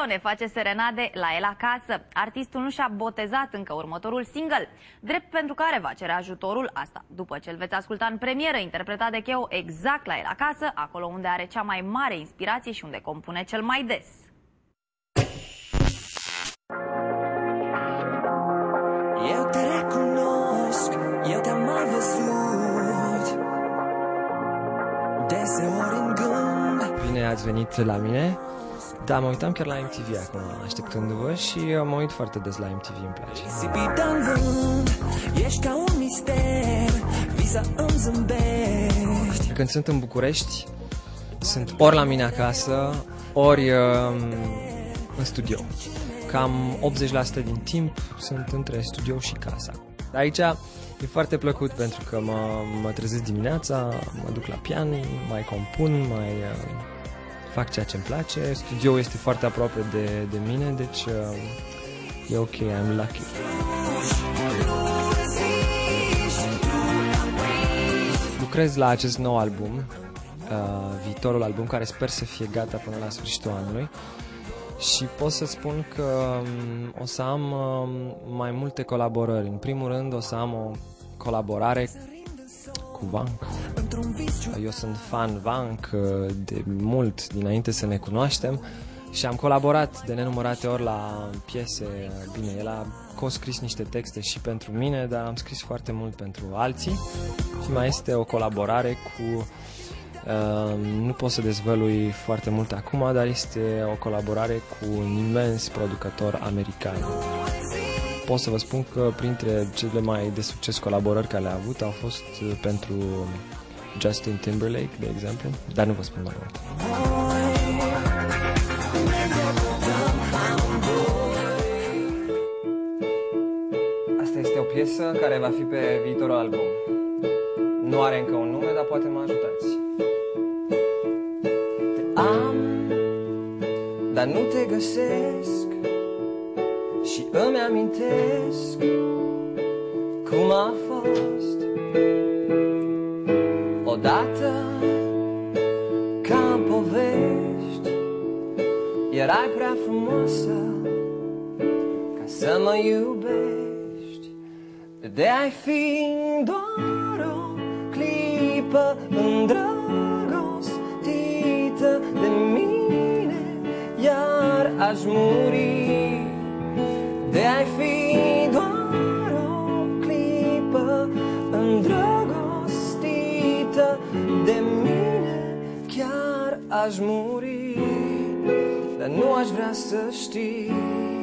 ne face serenade la el acasă. Artistul nu și-a botezat încă următorul single, drept pentru care va cere ajutorul, asta după ce îl veți asculta în premieră, interpretat de Cheo exact la el acasă, acolo unde are cea mai mare inspirație și unde compune cel mai des. Eu te recunosc, eu te-am mai văzut deseori în gând. Bine ați venit la mine. Da, mă uitam chiar la MTV acum, așteptându-vă, și mă uit foarte des la MTV, îmi place. Ești ca un mister, visa îmi zâmbești. Când sunt în București, sunt ori la mine acasă, ori în studio. Cam 80% din timp sunt între studio și casa. Aici e foarte plăcut pentru că mă trezesc dimineața, mă duc la pian, mai compun, mai fac ceea ce îmi place. Studioul este foarte aproape de mine, deci e ok, I'm lucky. Lucrez la acest nou album, viitorul album, care sper să fie gata până la sfârșitul anului. Și pot să spun că o să am mai multe colaborări. În primul rând o să am o colaborare cu Vank. Eu sunt fan Vank de mult, dinainte să ne cunoaștem, și am colaborat de nenumărate ori la piese. Bine, el a co-scris niște texte și pentru mine, dar am scris foarte mult pentru alții. Și mai este o colaborare cu... nu pot să dezvălui foarte mult acum, dar este o colaborare cu un imens producător american. Pot să vă spun că printre cele mai de succes colaborări care le-a avut au fost pentru Justin Timberlake, de exemplu, dar nu vă spun mai mult. Asta este o piesă care va fi pe viitorul album. Nu are încă un nume, dar poate mă ajutați. Dar nu te găsesc și îmi amintesc cum a fost odată, ca în povești. Erai prea frumoasă ca să mă iubești. De ai fi doar o clipă îndrăgostită de mine, iar aș muri. De ai fi doar o clipă îndrăgostită de mine, chiar aș muri. Dar nu aș vrea să știi